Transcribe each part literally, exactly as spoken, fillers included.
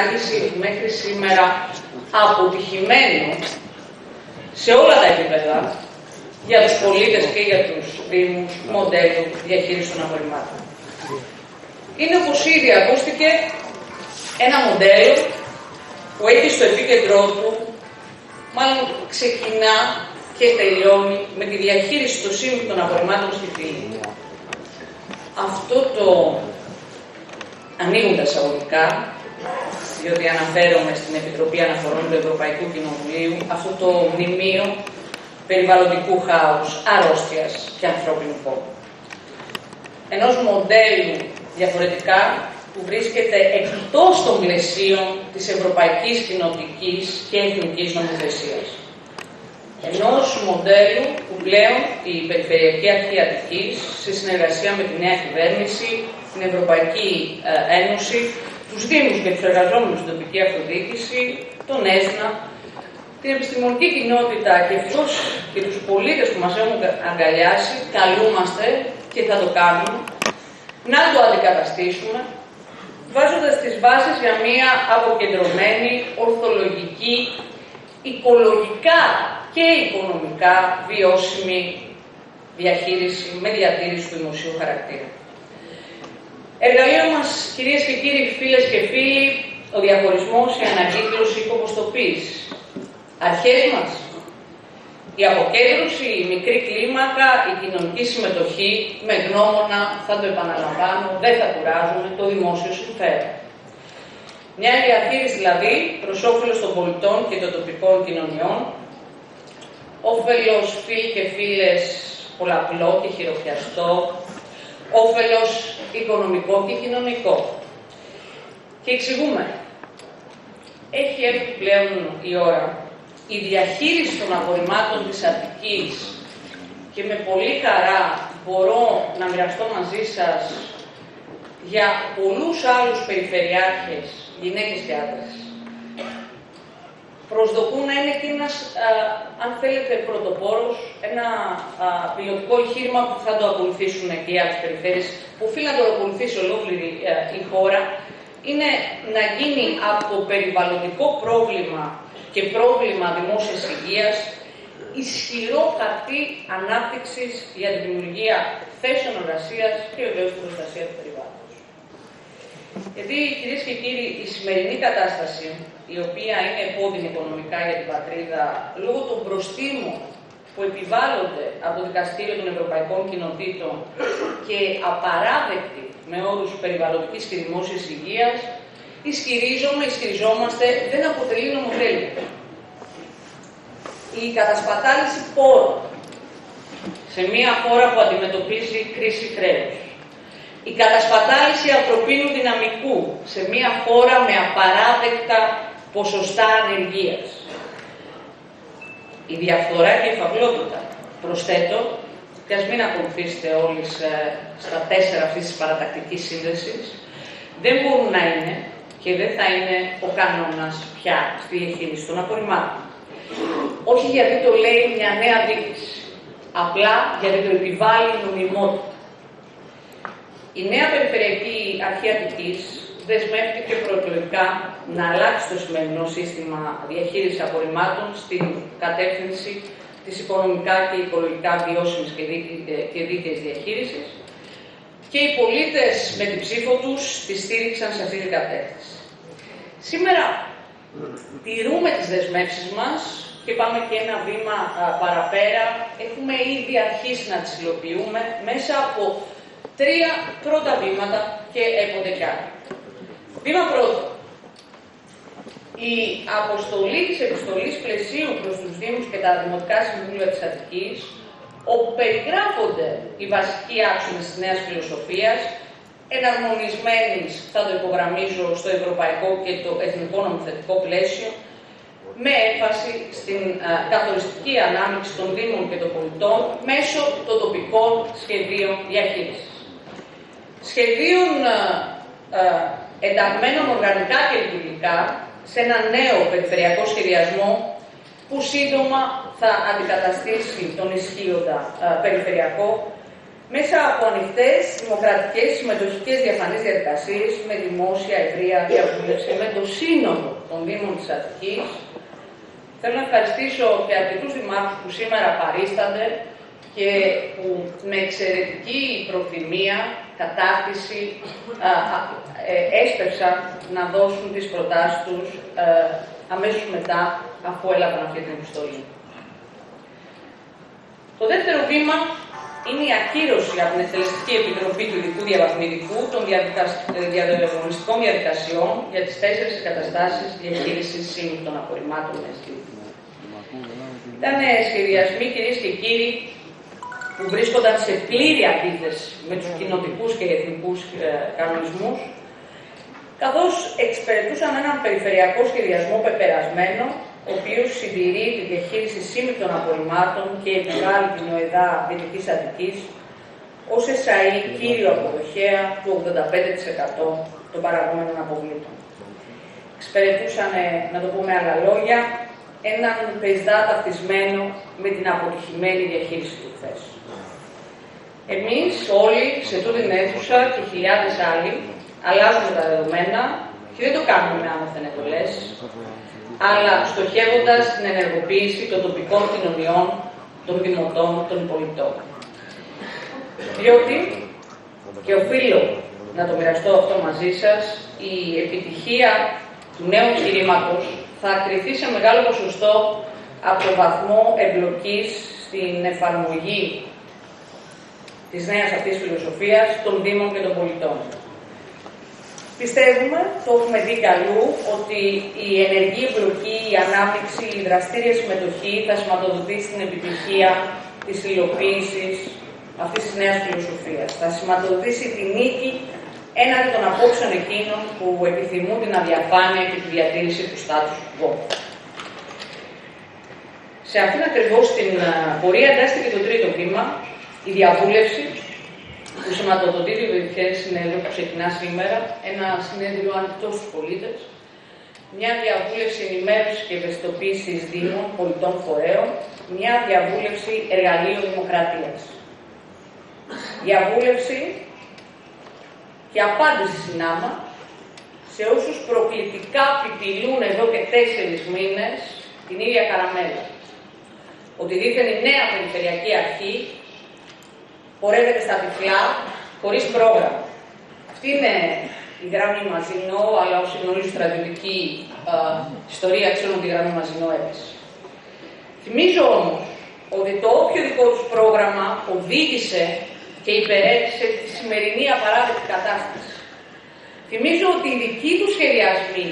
κατάργηση μέχρι σήμερα αποτυχημένο σε όλα τα επίπεδα για τους πολίτες και για τους δήμους μοντέλου διαχείρισης των απορριμμάτων. Είναι, όπως ήδη ακούστηκε, ένα μοντέλο που έχει στο επίκεντρό του, μάλλον ξεκινά και τελειώνει με τη διαχείριση των σύμβουλων απορριμμάτων στη φύλη. Αυτό το ανοίγουν τα εισαγωγικά, διότι αναφέρομαι στην Επιτροπή Αναφορών του Ευρωπαϊκού Κοινοβουλίου, αυτό το μνημείο περιβαλλοντικού χάους, αρρώστιας και ανθρώπινου πόρου. Ενός μοντέλου διαφορετικά που βρίσκεται εκτός των πλαισίων της ευρωπαϊκής, κοινοτικής και εθνικής νομοθεσίας. Ενός μοντέλου που πλέον η Περιφερειακή Αρχή Αττικής, σε συνεργασία με τη νέα κυβέρνηση, την Ευρωπαϊκή Ένωση, τους Δήμους και τους εργαζόμενους στην τοπική αυτοδιοίκηση, τον ΕΣΝΑ, την επιστημονική κοινότητα και ευτός και τους πολίτες που μας έχουν αγκαλιάσει, καλούμαστε και θα το κάνουμε, να το αντικαταστήσουμε, βάζοντας τις βάσεις για μια αποκεντρωμένη, ορθολογική, οικολογικά και οικονομικά βιώσιμη διαχείριση με διατήρηση του δημοσίου χαρακτήρα. Εργαλείο μας, κυρίες και κύριοι, φίλες και φίλοι, ο διαχωρισμός, η ανακύκλωση, η κομποστοποίηση. Αρχές μας, η αποκέντρωση, η μικρή κλίμακα, η κοινωνική συμμετοχή, με γνώμονα, θα το επαναλαμβάνω, δεν θα κουράζουμε, το δημόσιο συμφέρον. Μια διαχείριση δηλαδή προς όφελος των πολιτών και των τοπικών κοινωνιών, όφελος, φίλοι και φίλες, πολλαπλό και χειροπιαστό, όφελος οικονομικό και κοινωνικό. Και εξηγούμε, έχει έρθει πλέον η ώρα η διαχείριση των απορριμμάτων της Αττικής, και με πολύ χαρά μπορώ να μοιραστώ μαζί σας για πολλούς άλλους περιφερειάρχες, γυναίκες και άντρες, προσδοκούν να είναι και ένας, α, αν θέλετε, πρωτοπόρος, ένα α, πιλωτικό εγχείρημα που θα το ακολουθήσουν και οι άλλες περιφέρειες, που οφείλει να το ακολουθήσει ολόκληρη α, η χώρα, είναι να γίνει από το περιβαλλοντικό πρόβλημα και πρόβλημα δημόσιας υγείας ισχυρό χαρτί ανάπτυξης για τη δημιουργία θέσεων εργασίας και βεβαίως την προστασία του περιβάλλοντος. Γιατί, κυρίες και κύριοι, η σημερινή κατάσταση, η οποία είναι επώδυνη οικονομικά για την πατρίδα, λόγω των προστίμων που επιβάλλονται από το Δικαστήριο των Ευρωπαϊκών Κοινοτήτων και απαράδεκτη με όρους περιβαλλοντικής και δημόσιας υγείας, ισχυρίζομαι, ισχυριζόμαστε, δεν αποτελεί νομοθέλεια. Η κατασπατάληση πόρων σε μια χώρα που αντιμετωπίζει κρίση χρέους, η κατασπατάληση ανθρωπίνου δυναμικού σε μια χώρα με απαράδεκτα ποσοστά ανεργίας, η διαφθορά και η φαυλότητα. Προσθέτω, και ας μην ακολουθήσετε όλοι στα τέσσερα αυτής της παρατακτικής σύνδεσης, δεν μπορούν να είναι και δεν θα είναι ο κανόνας πια στη διαχείριση των απορριμμάτων. Όχι γιατί το λέει μια νέα δίκηση, απλά γιατί το επιβάλλει η νομιμότητα. Η νέα Περιφερειακή Αρχή Αττικής δεσμεύτηκε προεκλογικά να αλλάξει το σημερινό σύστημα διαχείρισης απορριμμάτων στην κατεύθυνση της οικονομικά και οικολογικά βιώσιμης και δίκαιης διαχείρισης, και οι πολίτες με την ψήφο τους τη στήριξαν σε αυτή την κατεύθυνση. Σήμερα τηρούμε τις δεσμεύσεις μας και πάμε και ένα βήμα α, παραπέρα. Έχουμε ήδη αρχίσει να τις υλοποιούμε μέσα από τρία πρώτα βήματα και έπονται κι άλλα. Βήμα πρώτο. Η αποστολή της επιστολής πλαισίου προς τους Δήμους και τα Δημοτικά Συμβούλια της Αττικής, όπου περιγράφονται οι βασικοί άξονες της νέας φιλοσοφίας, εναρμονισμένης, θα το υπογραμμίζω, στο ευρωπαϊκό και το εθνικό νομοθετικό πλαίσιο, με έμφαση στην α, καθοριστική ανάμειξη των Δήμων και των πολιτών μέσω των τοπικών σχεδίων διαχείρισης. Σχεδίων α, α, ενταγμένων οργανικά και λειτουργικά σε ένα νέο περιφερειακό σχεδιασμό που σύντομα θα αντικαταστήσει τον ισχύοντα α, περιφερειακό μέσα από ανοιχτές, δημοκρατικές, συμμετοχικές, διαφανείς διαδικασίες, με δημόσια, ευρεία διαβούλευση, με το σύνολο των Δήμων της Αττικής. Θέλω να ευχαριστήσω και αρκετούς δημάρχους που σήμερα παρίστανται και που με εξαιρετική προθυμία, κατάρτιση, α, α, ε, έσπευσαν να δώσουν τις προτάσεις τους ε, αμέσως μετά, αφού έλαβαν αυτή την επιστολή. Το δεύτερο βήμα είναι η ακύρωση από την Εκτελεστική Επιτροπή του Ειδικού Διαβαθμιδικού των διαδικαστικών διαδικασιών για τις τέσσερις εγκαταστάσεις διαχείρισης σύμμικτων απορριμμάτων με αισθήτη. Ήταν σχεδιασμοί, κυρίες και κύριοι, που βρίσκονταν σε πλήρη αντίθεση με τους κοινοτικούς και εθνικούς κανονισμούς, καθώς εξυπηρετούσαν έναν περιφερειακό σχεδιασμό πεπερασμένο, ο οποίος συντηρεί τη διαχείριση σύμμικτων απορριμμάτων και επιβάλλει την ΟΕΔΑ Δυτικής Αττικής ως ΕΣΑΗ κύριο αποδοχέα του ογδόντα πέντε τοις εκατό των παραγόμενων αποβλήτων. Εξυπηρετούσαν, να το πούμε άλλα λόγια, έναν πεζδά ταυτισμένο με την αποτυχημένη διαχείριση του χθες. Εμείς όλοι σε τούτη την αίθουσα και χιλιάδες άλλοι αλλάζουμε τα δεδομένα και δεν το κάνουμε με άνωθεν εντολές, αλλά στοχεύοντας την ενεργοποίηση των τοπικών κοινωνιών, των δημοτών, των πολιτών. Διότι, και οφείλω να το μοιραστώ αυτό μαζί σας, η επιτυχία του νέου εγχειρήματος θα κριθεί σε μεγάλο ποσοστό από το βαθμό εμπλοκής στην εφαρμογή της νέας αυτής φιλοσοφίας των Δήμων και των πολιτών. Πιστεύουμε, το έχουμε δει καλού, ότι η ενεργή εμπλοκή, η ανάπτυξη, η δραστήρια συμμετοχή θα σηματοδοτήσει την επιτυχία της υλοποίησης αυτής της νέας φιλοσοφίας. Θα σηματοδοτήσει τη νίκη έναντι των απόψεων εκείνων που επιθυμούν την αδιαφάνεια και τη διατήρηση του status quo. Σε αυτήν ακριβώς την πορεία εντάσσεται το τρίτο βήμα, η διαβούλευση, που σηματοδοτεί το Διεθνές Συνέδριο που ξεκινά σήμερα, ένα συνέδριο ανοιχτό στους πολίτες, μια διαβούλευση ενημέρωσης και ευαισθητοποίησης Δήμων, πολιτών, φορέων, μια διαβούλευση εργαλείων δημοκρατίας. Διαβούλευση και απάντηση συνάμα σε όσους προκλητικά πιπιλούν εδώ και τέσσερις μήνες την ίδια καραμέλα. Ότι δήθεν η νέα Περιφερειακή Αρχή πορεύεται στα τυφλά, χωρίς πρόγραμμα. Αυτή είναι η γραμμή Μαζινό, αλλά όσοι γνωρίζουν στρατιωτική α, ιστορία ξέρουν ότι η γραμμή Μαζινό έπεσε. Θυμίζω όμως ότι το όποιο δικό τους πρόγραμμα οδήγησε και υπερέτησε τη σημερινή απαράδεκτη κατάσταση. Θυμίζω ότι οι δικοί τους σχεδιασμοί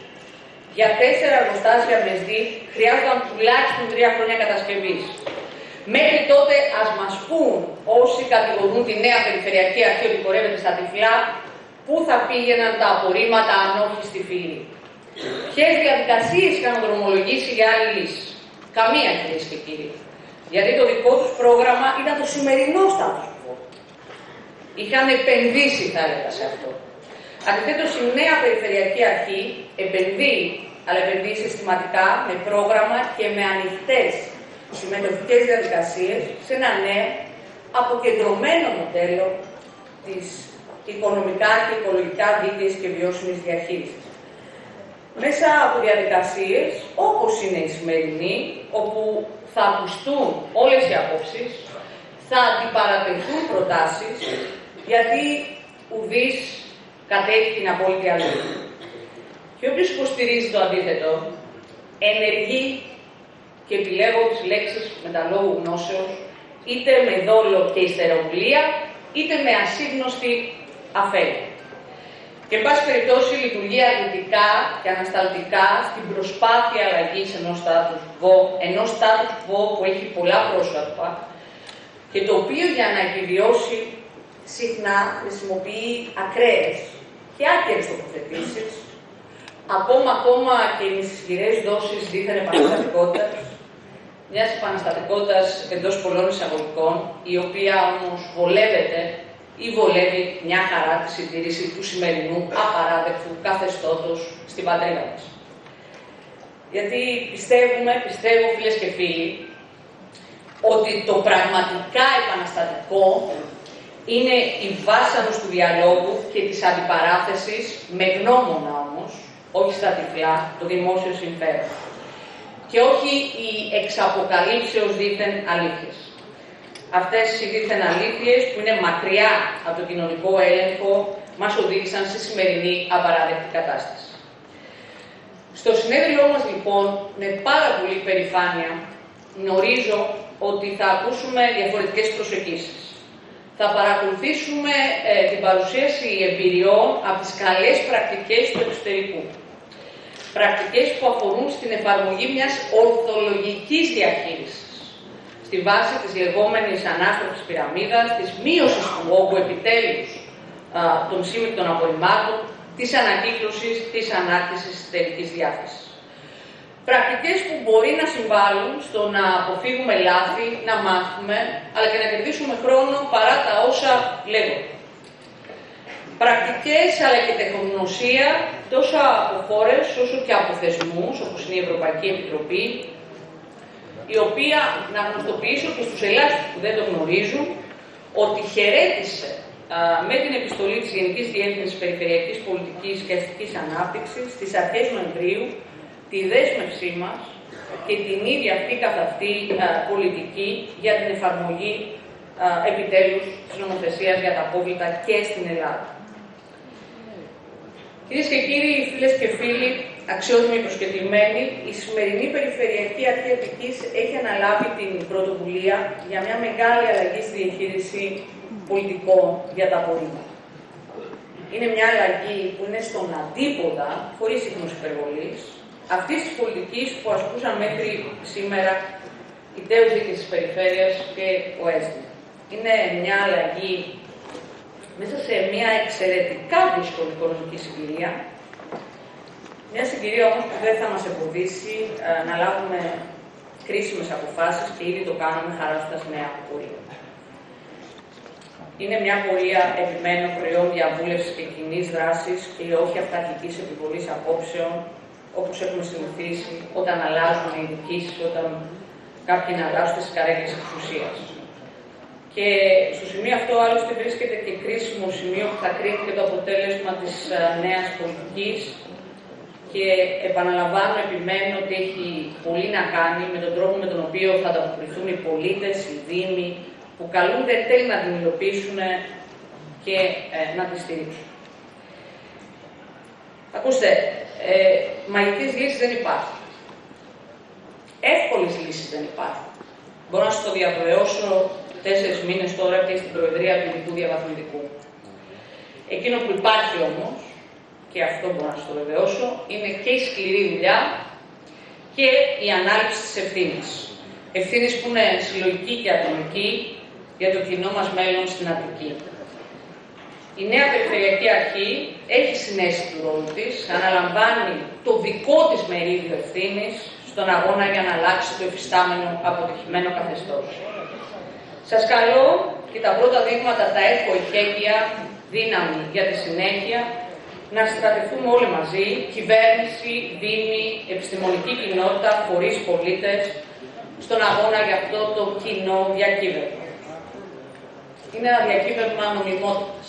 για τέσσερα εργοστάσια με ες ντι χρειάζονταν τουλάχιστον τρία χρόνια κατασκευής. Μέχρι τότε ας μας πούν όσοι κατηγορούν τη νέα Περιφερειακή Αρχή ότι πορεύεται στα τυφλά, πού θα πήγαιναν τα απορρίμματα αν όχι στη φύλλη. Ποιες διαδικασίες είχαν δρομολογήσει για άλλη λύση. Καμία, κυρίες και κύριοι. Γιατί το δικό τους πρόγραμμα ήταν το σημερινό status quo. Είχαν επενδύσει, θα έλεγα, σε αυτό. Αντιθέτως, η νέα Περιφερειακή Αρχή επενδύει, αλλά επενδύει συστηματικά, με πρόγραμμα και με ανοιχτές συμμετοχικές διαδικασίες σε ένα νέο αποκεντρωμένο μοντέλο της οικονομικά και οικολογικά δίκαιης και βιώσιμης διαχείρισης. Μέσα από διαδικασίες όπως είναι η σημερινή, όπου θα ακουστούν όλες οι απόψεις, θα αντιπαρατεθούν προτάσεις, γιατί ουδής κατέχει την απόλυτη αλήθεια. Και όποιος υποστηρίζει το αντίθετο, ενεργεί και επιλέγω τις λέξεις με τα λόγου γνώσεως, είτε με δόλο και ιστεροβουλία, είτε με ασύγνωστη αφέλεια. Και εν πάση περιπτώσει λειτουργεί αρνητικά και ανασταλτικά στην προσπάθεια αλλαγής ενός status quo, ενός status quo που έχει πολλά πρόσωπα και το οποίο για να επιβιώσει συχνά χρησιμοποιεί ακραίες και άκερες τοποθετήσεις, ακόμα ακόμα και οι ισχυρές δόσεις δίθεν επαναστατικότητας, μιας επαναστατικότητας εντός πολλών εισαγωγικών, η οποία όμως βολεύεται ή βολεύει μια χαρά τη συντήρηση του σημερινού απαράδεκτου καθεστώτος στην πατρίδα μας. Γιατί πιστεύουμε, πιστεύω φίλες και φίλοι, ότι το πραγματικά επαναστατικό είναι η βάσανος του διαλόγου και της αντιπαράθεσης, με γνώμονα όμως, όχι στα τυφλά, το δημόσιο συμφέρον. Και όχι οι εξαποκαλύψεως δήθεν αλήθειες. Αυτές οι δήθεν αλήθειες, που είναι μακριά από το κοινωνικό έλεγχο, μας οδήγησαν στη σημερινή απαράδεκτη κατάσταση. Στο συνέδριό μας, λοιπόν, με πάρα πολύ περηφάνεια, γνωρίζω ότι θα ακούσουμε διαφορετικές προσεγγίσεις. Θα παρακολουθήσουμε ε, την παρουσίαση εμπειριών από τις καλές πρακτικές του εξωτερικού. Πρακτικές που αφορούν στην εφαρμογή μιας ορθολογικής διαχείρισης, στη βάση της λεγόμενης ανάστροφης πυραμίδας, της μείωσης του όγκου επιτέλους α, των σύμμικτων απορριμμάτων, της ανακύκλωσης, της ανάκτησης της τελικής διάθεσης. Πρακτικές που μπορεί να συμβάλλουν στο να αποφύγουμε λάθη, να μάθουμε, αλλά και να κερδίσουμε χρόνο παρά τα όσα λέγονται. Πρακτικές αλλά και τεχνογνωσία τόσο από χώρες όσο και από θεσμούς, όπως είναι η Ευρωπαϊκή Επιτροπή, η οποία, να γνωστοποιήσω και στους ελάχιστους που δεν το γνωρίζουν, ότι χαιρέτησε α, με την επιστολή της Γενικής Διεύθυνσης Περιφερειακής Πολιτικής και Αστικής Ανάπτυξης στις αρχές Νοεμβρίου τη δέσμευσή μας και την ίδια αυτή καθ' αυτή α, πολιτική για την εφαρμογή α, επιτέλους της νομοθεσίας για τα απόβλητα και στην Ελλάδα. Κυρίες και κύριοι, φίλες και φίλοι, αξιότιμοι προσκεκλημένοι, η σημερινή Περιφερειακή Αρχή Αττικής έχει αναλάβει την πρωτοβουλία για μια μεγάλη αλλαγή στη διαχείριση πολιτικών για τα απορρίμματα. Είναι μια αλλαγή που είναι στον αντίποδα, χωρίς ίχνος υπερβολής, αυτής της πολιτικής που ασκούσαν μέχρι σήμερα οι τέος δίκες της Περιφέρειας και ο ΕΣΔΙ. Είναι μια αλλαγή μέσα σε μια εξαιρετικά δύσκολη οικονομική συγκυρία, μια συγκυρία όμως που δεν θα μας εμποδίσει ε, να λάβουμε κρίσιμες αποφάσεις και ήδη το κάναμε χαράζοντας νέα πορεία. Είναι μια πορεία, επιμένω, προϊόν διαβούλευσης και κοινής δράσης και όχι αυταρχικής επιβολής απόψεων, όπως έχουμε συνηθίσει όταν αλλάζουν οι διοικήσεις, όταν κάποιοι να αλλάζουν τις καρέκλες της εξουσίας. Και στο σημείο αυτό άλλωστε βρίσκεται και κρίσιμο σημείο που θα κρίνει και το αποτέλεσμα της uh, νέας πολιτικής και επαναλαμβάνω, επιμένω ότι έχει πολύ να κάνει με τον τρόπο με τον οποίο θα ανταποκριθούν οι πολίτες, οι δήμοι, που καλούνται εν τέλει να την υλοποιήσουν και ε, να τη στηρίξουν. Ακούστε, ε, μαγικής λύσης δεν υπάρχει. Εύκολες λύσεις δεν υπάρχουν. Μπορώ να σας το διαβεβαιώσω τέσσερις μήνες τώρα και στην Προεδρία του Ειδικού Διαβαθμιστικού. Εκείνο που υπάρχει όμως, και αυτό μπορώ να σας το βεβαιώσω, είναι και η σκληρή δουλειά και η ανάληψη της ευθύνης. Ευθύνης που είναι συλλογική και ατομική για το κοινό μας μέλλον στην Αττική. Η νέα Περιφερειακή Αρχή έχει συνέσει του ρόλου της, αναλαμβάνει το δικό της μερίδιο ευθύνης στον αγώνα για να αλλάξει το εφιστάμενο αποτυχημένο καθεστώς. Σας καλώ, και τα πρώτα δείγματα τα έχω εχέγγυα, δύναμη για τη συνέχεια, να στρατευτούμε όλοι μαζί, κυβέρνηση, δήμοι, επιστημονική κοινότητα, φορείς, πολίτες, στον αγώνα για αυτό το κοινό διακύβευμα. Είναι ένα διακύβευμα νομιμότητας.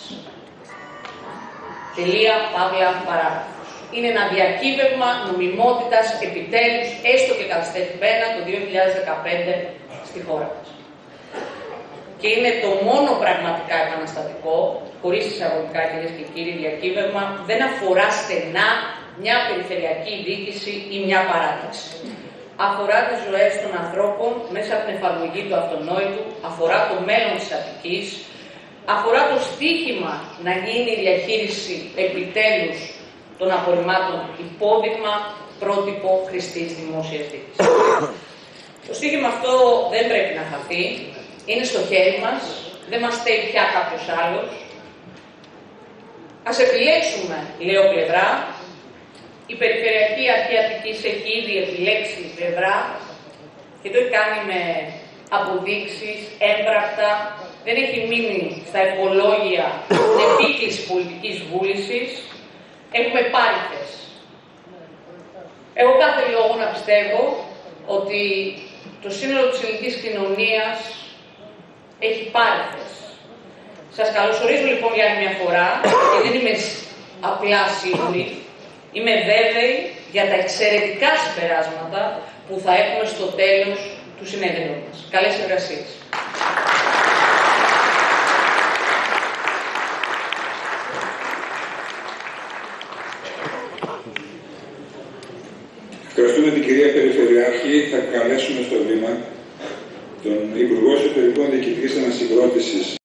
Τελεία, παύλα, παράγραφος. Είναι ένα διακύβευμα νομιμότητας επιτέλους, έστω και καθυστερημένα το δύο χιλιάδες δεκαπέντε στη χώρα μας. Και είναι το μόνο πραγματικά επαναστατικό, χωρίς εισαγωγικά κυρίες και κύριοι, διακύβευμα που δεν αφορά στενά μια περιφερειακή διοίκηση ή μια παράταξη. Αφορά τις ζωές των ανθρώπων μέσα από την εφαρμογή του αυτονόητου, αφορά το μέλλον της Αττικής, αφορά το στίχημα να γίνει η διαχείριση επιτέλους των απορριμμάτων υπόδειγμα, πρότυπο χρηστής δημόσιας διοίκησης. Το στίχημα αυτό δεν πρέπει να χαθεί, είναι στο χέρι μας, δεν μας στέει πια κάποιος άλλος. Ας επιλέξουμε, λέω, πλευρά. Η Περιφερειακή Αρχή Αττικής έχει ήδη επιλέξει πλευρά και το έχει κάνει με αποδείξεις, έμπρακτα. Δεν έχει μείνει στα ευχολόγια την επίκληση πολιτικής βούλησης. Έχουμε πάρει θέση. Εγώ κάθε λόγο να πιστεύω ότι το σύνολο της ελληνικής κοινωνίας έχει πάρει θέση. Σας καλωσορίζω λοιπόν για άλλη μια φορά και δεν είμαι απλά σίγουρη, είμαι βέβαιη για τα εξαιρετικά συμπεράσματα που θα έχουμε στο τέλος του συνέδριου μας. Καλές εργασίες. Ευχαριστούμε την κυρία Περιφερειάρχη. Θα καλέσουμε στο βήμα τον Υπουργό Εσωτερικών Διοικητικής Ανασυγκρότησης